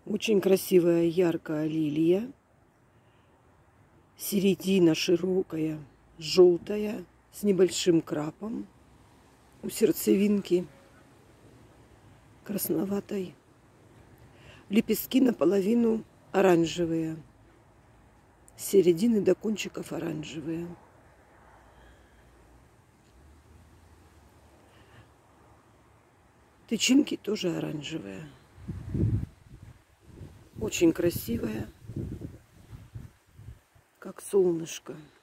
Очень красивая яркая лилия. Середина широкая, желтая, с небольшим крапом у сердцевинки красноватой. Лепестки наполовину оранжевые, с середины до кончиков оранжевые. Тычинки тоже оранжевые. Очень красивая, как солнышко.